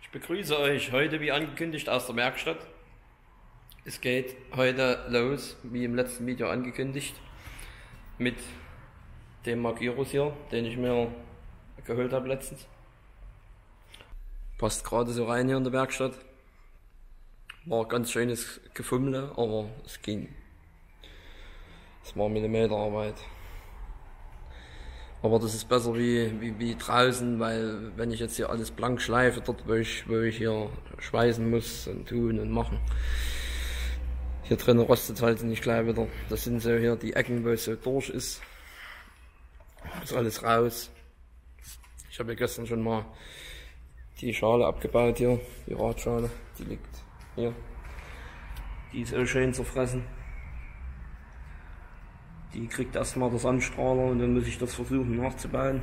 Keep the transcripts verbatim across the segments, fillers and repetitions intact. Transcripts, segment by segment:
Ich begrüße euch heute wie angekündigt aus der Werkstatt. Es geht heute los, wie im letzten Video angekündigt, mit dem Magirus hier, den ich mir geholt habe letztens. Passt gerade so rein hier in der Werkstatt. War ein ganz schönes Gefummle, aber es ging. Es war Millimeterarbeit. Aber das ist besser wie, wie, wie draußen, weil wenn ich jetzt hier alles blank schleife, dort wo ich, wo ich hier schweißen muss und tun und machen. Hier drinnen rostet es halt nicht gleich wieder. Das sind so hier die Ecken, wo es so durch ist. Das ist alles raus. Ich habe ja gestern schon mal die Schale abgebaut hier, die Radschale, die liegt hier. Die ist auch schön zerfressen. Die kriegt erstmal der Sandstrahler und dann muss ich das versuchen nachzubauen.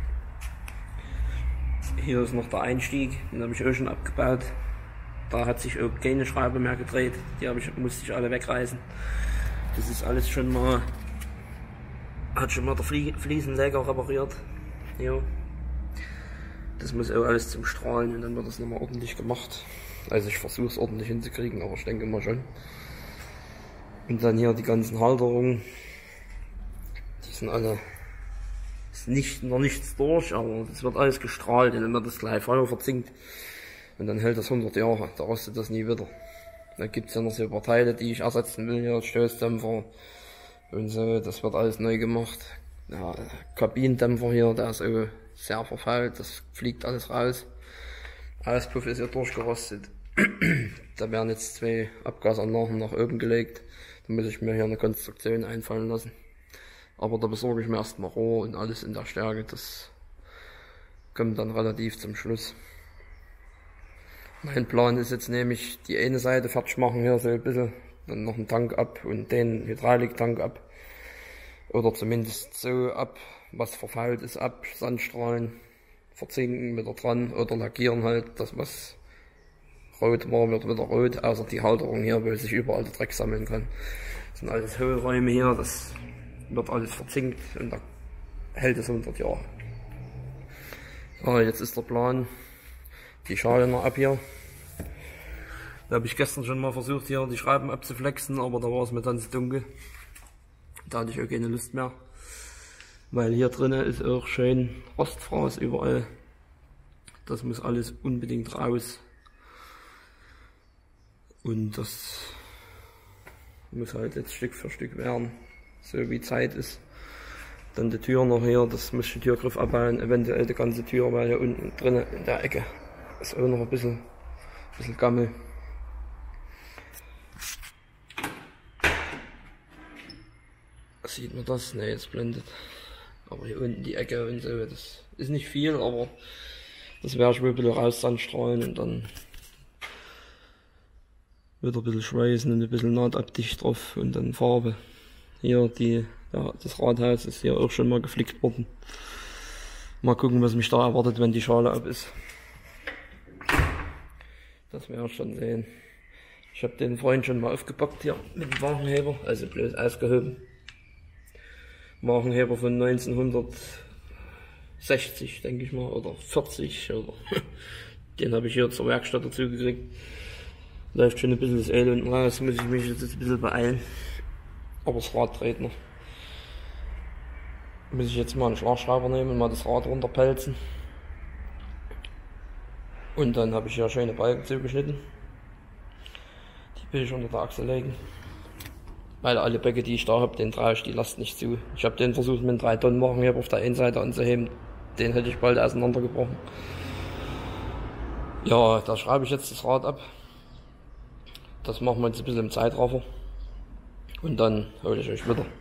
Hier ist noch der Einstieg, den habe ich auch schon abgebaut. Da hat sich auch keine Schraube mehr gedreht, die habe ich, musste ich alle wegreißen. Das ist alles schon mal, hat schon mal der Fliesenleger repariert. Hier. Das muss auch alles zum Strahlen und dann wird das nochmal ordentlich gemacht. Also ich versuche es ordentlich hinzukriegen, aber ich denke mal schon. Und dann hier die ganzen Halterungen. Die sind alle, ist nicht, noch nichts durch, aber es wird alles gestrahlt und dann wird das gleich Feuer verzinkt. Und dann hält das hundert Jahre, da rostet das nie wieder. Da gibt es ja noch so ein paar Teile, die ich ersetzen will, hier Stoßdämpfer und so, das wird alles neu gemacht. Ja, Kabinendämpfer hier, der ist auch sehr verfault, das fliegt alles raus. Auspuff ist ja durchgerostet. Da werden jetzt zwei Abgasanlagen nach oben gelegt. Da muss ich mir hier eine Konstruktion einfallen lassen. Aber da besorge ich mir erstmal Rohr und alles in der Stärke. Das kommt dann relativ zum Schluss. Mein Plan ist jetzt nämlich die eine Seite fertig machen hier so ein bisschen, dann noch einen Tank ab und den Hydrauliktank ab. Oder zumindest so ab, was verfault ist, ab, Sandstrahlen, verzinken wieder dran oder lackieren halt, das was rot war, wird wieder rot, außer die Halterung hier, wo sich überall der Dreck sammeln kann. Das sind alles Hohlräume hier, das wird alles verzinkt und da hält es hundert Jahre. Ja, jetzt ist der Plan, die Schale noch ab hier. Da habe ich gestern schon mal versucht, hier die Schrauben abzuflexen, aber da war es mir dann zu dunkel. Da hatte ich auch keine Lust mehr. Weil hier drinnen ist auch schön Rostfraß überall. Das muss alles unbedingt raus. Und das muss halt jetzt Stück für Stück werden, so wie Zeit ist. Dann die Tür noch hier, das muss ich den Türgriff abbauen, eventuell die ganze Tür, weil hier unten drinnen in der Ecke ist auch noch ein bisschen, ein bisschen Gammel. Sieht man das? Ne, jetzt blendet. Aber hier unten die Ecke und so, das ist nicht viel, aber das werde ich wohl ein bisschen raus sandstrahlen und dann wieder ein bisschen schweißen und ein bisschen Nahtabdicht drauf und dann Farbe. Hier die, ja, das Rathaus ist hier auch schon mal geflickt worden. Mal gucken, was mich da erwartet, wenn die Schale ab ist. Das werden wir schon sehen. Ich habe den Freund schon mal aufgepackt hier mit dem Wagenheber, also bloß ausgehoben. Wagenheber von neunzehnhundertsechzig, denke ich mal, oder vierzig, oder den habe ich hier zur Werkstatt dazu gekriegt. Läuft schon ein bisschen das Öl unten raus, muss ich mich jetzt ein bisschen beeilen. Aber das Rad dreht noch. Muss ich jetzt mal einen Schlagschrauber nehmen und mal das Rad runterpelzen. Und dann habe ich hier schöne Balken zugeschnitten. Die will ich unter der Achse legen. Weil alle Böcke, die ich da habe, den traue ich die Last nicht zu. Ich habe den versucht mit einem drei Tonnen Wagenheber auf der einen Seite anzuheben. Den hätte ich bald auseinandergebrochen. Ja, da schraube ich jetzt das Rad ab. Das machen wir jetzt ein bisschen im Zeitraffer. Und dann hole ich euch wieder.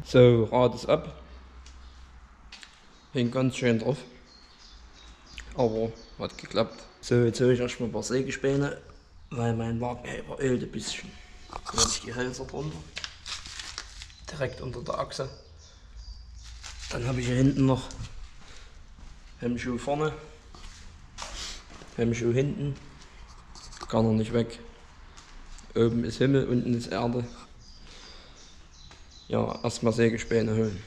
So, Rad ist ab. Hängt ganz schön drauf. Aber hat geklappt. So, jetzt habe ich erstmal ein paar Sägespäne, weil mein Wagen ja überölt ein bisschen. Da habe ich die Hälse drunter. Direkt unter der Achse. Dann habe ich hier hinten noch Hemmschuh vorne, Hemmschuh hinten. Kann er nicht weg. Oben ist Himmel, unten ist Erde. Ja, erstmal Sägespäne holen.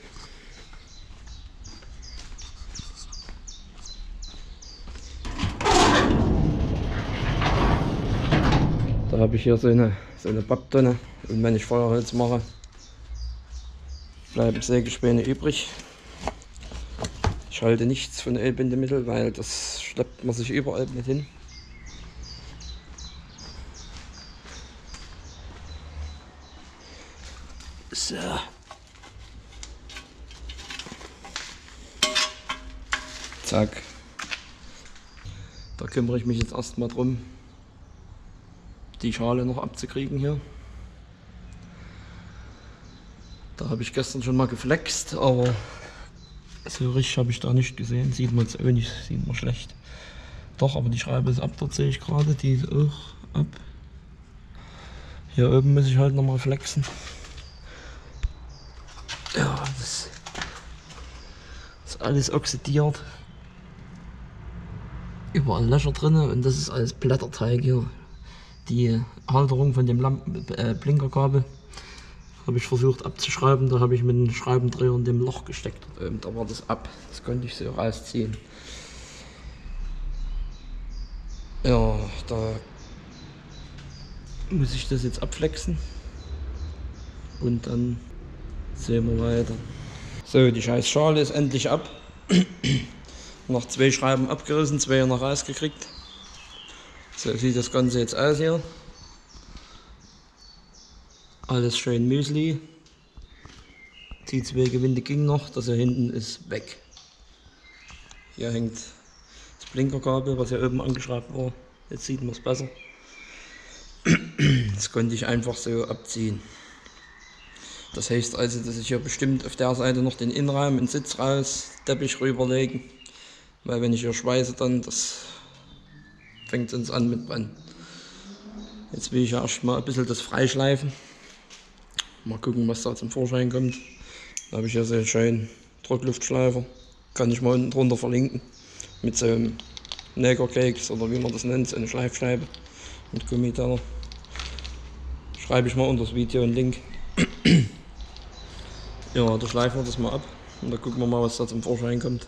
Da habe ich hier so eine, so eine Papptonne, und wenn ich Feuerholz mache, bleiben Sägespäne übrig. Ich halte nichts von Ölbindemittel, weil das schleppt man sich überall mit hin. So. Zack. Da kümmere ich mich jetzt erstmal drum, die Schale noch abzukriegen hier. Da habe ich gestern schon mal geflext, aber so richtig habe ich da nicht gesehen. Sieht man jetzt auch nicht, sieht man schlecht. Doch, aber die Scheibe ist ab, dort sehe ich gerade, die ist auch ab. Hier oben muss ich halt nochmal flexen. Ja, das ist alles oxidiert. Überall Löcher drin, und das ist alles Blätterteig hier. Die Halterung von dem Lampen äh, Blinkerkabel habe ich versucht abzuschrauben. Da habe ich mit einem Schraubendreher in dem Loch gesteckt. Und da war das ab. Das konnte ich so rausziehen. Ja, da muss ich das jetzt abflexen. Und dann sehen wir weiter. So, die scheiß Schale ist endlich ab. Noch zwei Schreiben abgerissen, zwei noch rausgekriegt. So sieht das Ganze jetzt aus hier. Alles schön Müsli. Die zwei Gewinde ging noch, das hier hinten ist weg. Hier hängt das Blinkerkabel, was hier oben angeschraubt war. Jetzt sieht man es besser. Das konnte ich einfach so abziehen. Das heißt also, dass ich hier bestimmt auf der Seite noch den Innenraum, den Sitz raus, Teppich rüberlegen. Weil wenn ich hier schweiße, dann das fängt uns an mit Brennen. Jetzt will ich ja erst mal ein bisschen das freischleifen. Mal gucken, was da zum Vorschein kommt. Da habe ich hier so einen schönen Druckluftschleifer. Kann ich mal unten drunter verlinken. Mit so einem Negercakes oder wie man das nennt, so eine Schleifscheibe mit Gummiteller. Schreibe ich mal unter das Video einen Link. Ja, da schleifen wir das mal ab und dann gucken wir mal, was da zum Vorschein kommt.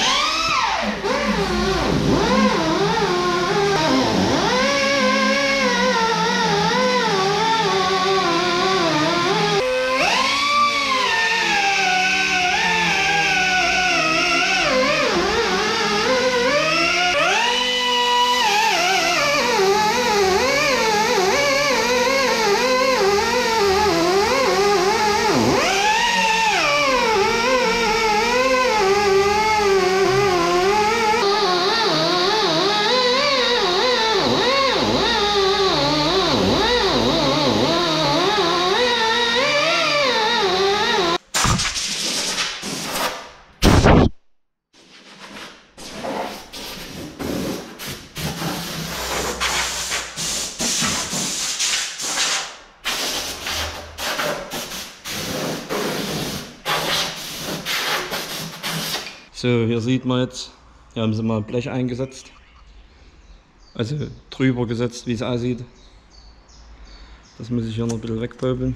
So, hier sieht man jetzt, hier haben sie mal Blech eingesetzt, also drüber gesetzt, wie es aussieht. Das muss ich hier noch ein bisschen wegpöbeln.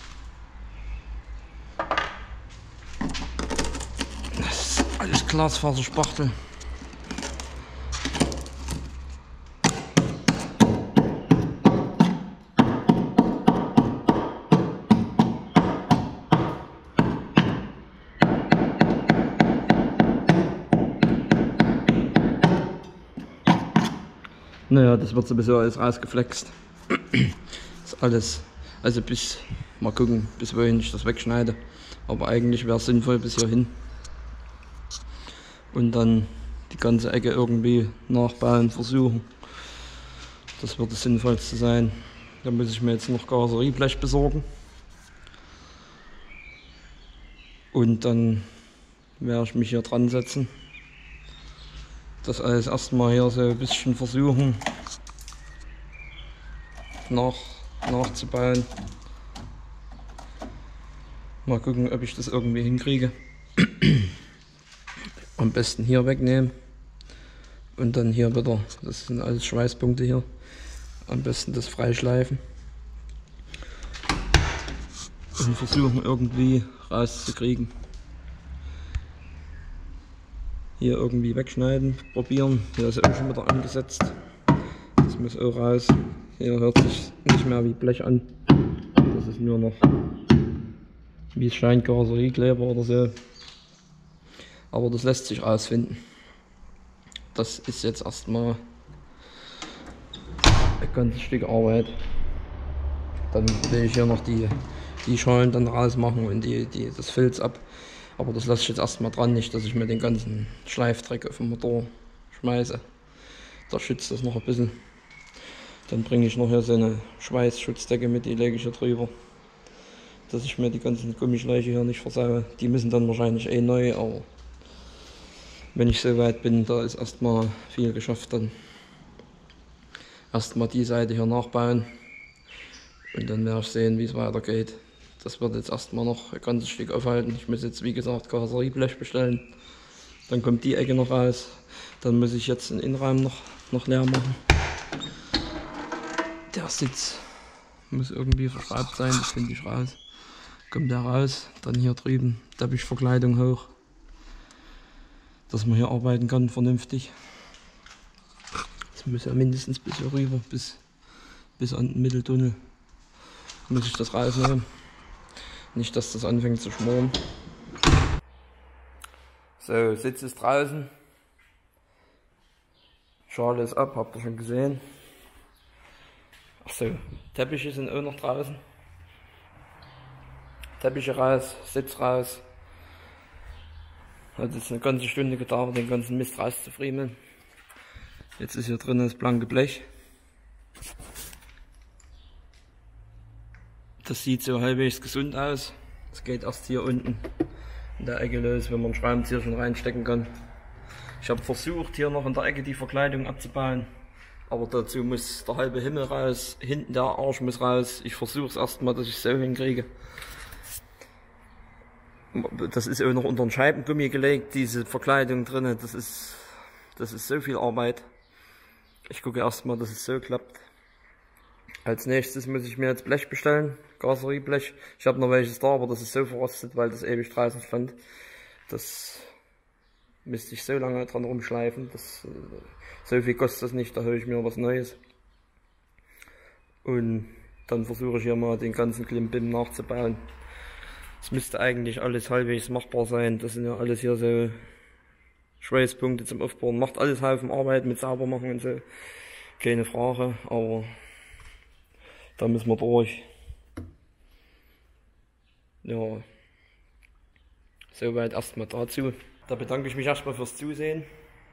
Das ist alles Glasfaserspachtel. Naja, das wird sowieso alles rausgeflext. Das ist alles, also bis, mal gucken, bis wohin ich das wegschneide. Aber eigentlich wäre es sinnvoll bis hierhin. Und dann die ganze Ecke irgendwie nachbauen, versuchen. Das wird das Sinnvollste sein. Da muss ich mir jetzt noch Karosserieblech besorgen. Und dann werde ich mich hier dran setzen. Das alles erstmal hier so ein bisschen versuchen nach, nachzubauen. Mal gucken, ob ich das irgendwie hinkriege. Am besten hier wegnehmen und dann hier wieder, das sind alles Schweißpunkte hier, am besten das freischleifen und versuchen irgendwie rauszukriegen. Hier irgendwie wegschneiden, probieren. Hier ist auch schon wieder angesetzt. Das muss auch raus. Hier hört sich nicht mehr wie Blech an. Das ist nur noch wie Scheinkarosseriekleber oder so. Aber das lässt sich rausfinden. Das ist jetzt erstmal ein ganzes Stück Arbeit. Dann will ich hier noch die, die Schalen dann rausmachen und die, die, das Filz ab. Aber das lasse ich jetzt erstmal dran, nicht dass ich mir den ganzen Schleifdreck auf den Motor schmeiße. Da schützt das noch ein bisschen. Dann bringe ich noch hier so eine Schweißschutzdecke mit, die lege ich hier drüber. Dass ich mir die ganzen Gummischläuche hier nicht versaue. Die müssen dann wahrscheinlich eh neu, aber wenn ich so weit bin, da ist erstmal viel geschafft. Dann erstmal die Seite hier nachbauen und dann werde ich sehen, wie es weitergeht. Das wird jetzt erstmal noch ein ganzes Stück aufhalten. Ich muss jetzt, wie gesagt, Karosserieblech bestellen. Dann kommt die Ecke noch raus. Dann muss ich jetzt den Innenraum noch, noch leer machen. Der Sitz muss irgendwie verschraubt sein, das finde ich raus. Kommt der raus, dann hier drüben Teppichverkleidung hoch. Dass man hier arbeiten kann, vernünftig. Das muss ja mindestens bis hier rüber, bis, bis an den Mitteltunnel. Muss ich das rausnehmen. Nicht, dass das anfängt zu schmoren. So, Sitz ist draußen. Schale ist ab, habt ihr schon gesehen. Achso, Teppiche sind auch noch draußen. Teppiche raus, Sitz raus. Hat jetzt eine ganze Stunde gedauert, den ganzen Mist rauszufriemeln. Jetzt ist hier drin das blanke Blech. Das sieht so halbwegs gesund aus. Es geht erst hier unten in der Ecke los, wenn man einen Schraubenzieher schon reinstecken kann. Ich habe versucht, hier noch in der Ecke die Verkleidung abzubauen. Aber dazu muss der halbe Himmel raus, hinten der Arsch muss raus. Ich versuche es erstmal, dass ich es so hinkriege. Das ist auch noch unter den Scheibengummi gelegt, diese Verkleidung drin. Das ist, das ist so viel Arbeit. Ich gucke erstmal, dass es so klappt. Als nächstes muss ich mir jetzt Blech bestellen, Karosserieblech. Ich habe noch welches da, aber das ist so verrostet, weil das ewig draußen stand. Das müsste ich so lange dran rumschleifen. Das, so viel kostet das nicht, da hole ich mir was Neues. Und dann versuche ich hier mal den ganzen Klimbim nachzubauen. Es müsste eigentlich alles halbwegs machbar sein. Das sind ja alles hier so Schweißpunkte zum Aufbauen. Macht alles Haufen Arbeit mit sauber machen und so. Keine Frage, aber da müssen wir durch. Ja, soweit erstmal dazu. Da bedanke ich mich erstmal fürs Zusehen.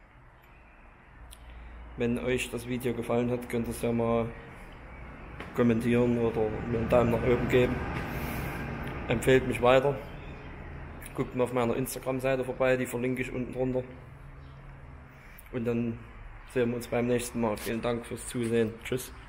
Wenn euch das Video gefallen hat, könnt ihr es ja mal kommentieren oder mir einen Daumen nach oben geben. Empfehlt mich weiter. Guckt mal auf meiner Instagram-Seite vorbei, die verlinke ich unten drunter. Und dann sehen wir uns beim nächsten Mal. Vielen Dank fürs Zusehen. Tschüss.